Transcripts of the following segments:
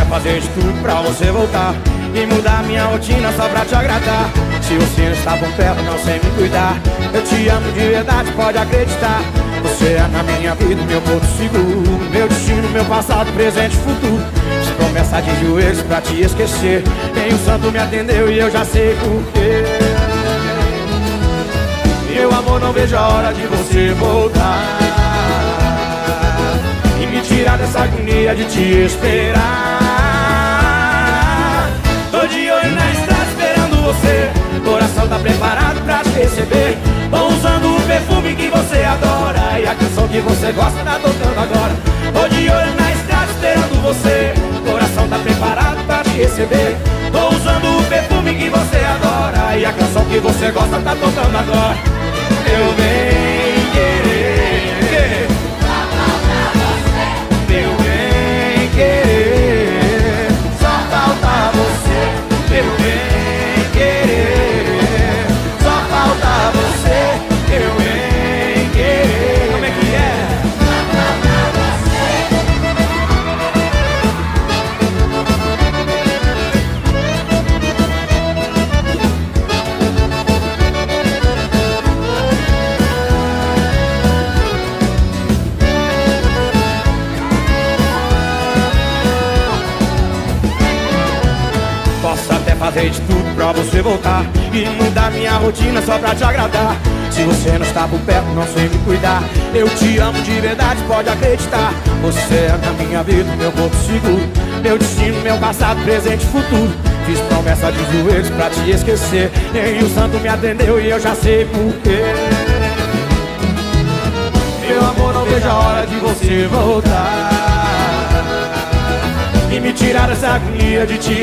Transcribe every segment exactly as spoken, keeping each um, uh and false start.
fazer de tudo pra você voltar e mudar minha rotina só pra te agradar. Se você não está por perto, não sei me cuidar. Eu te amo de verdade, pode acreditar. Você é na minha vida, meu porto seguro, meu destino, meu passado, presente e futuro. Fiz promessa de joelhos pra te esquecer. Nem o santo me atendeu e eu já sei porquê. Meu amor, não vejo a hora de você voltar e me tirar dessa agonia de te esperar. Tô de olho na estrada esperando você, coração tá preparado pra te receber. Tô usando o perfume que você adora e a canção que você gosta tá tocando agora. Tô de olho na estrada esperando você, coração tá preparado pra te receber. Tô usando o perfume que você adora e a canção que você gosta tá tocando agora. Meu bem querer, meu bem querer, só falta você. Meu bem querer, só falta você. Meu bem querer, como é que é? Posso até fazer de tudo pra você voltar e mudar minha rotina só pra te agradar. Se você não está por perto, não sei me cuidar. Eu te amo de verdade, pode acreditar. Você é na minha vida, meu porto seguro, meu destino, meu passado, presente e futuro. Fiz promessa de joelhos pra te esquecer. Nem o santo me atendeu e eu já sei porquê. Meu amor, não vejo a hora de você voltar e me tirar dessa agonia de te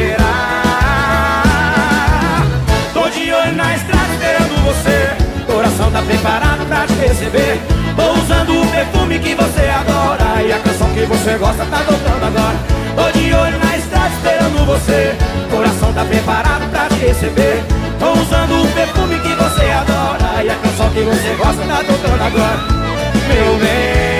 esperar. Tô de olho na estrada esperando você, coração tá preparado pra te receber. Tô usando o perfume que você adora e a canção que você gosta tá tocando agora. Tô de olho na estrada esperando você, coração tá preparado pra te receber. Tô usando o perfume que você adora e a canção que você gosta tá tocando agora. Meu bem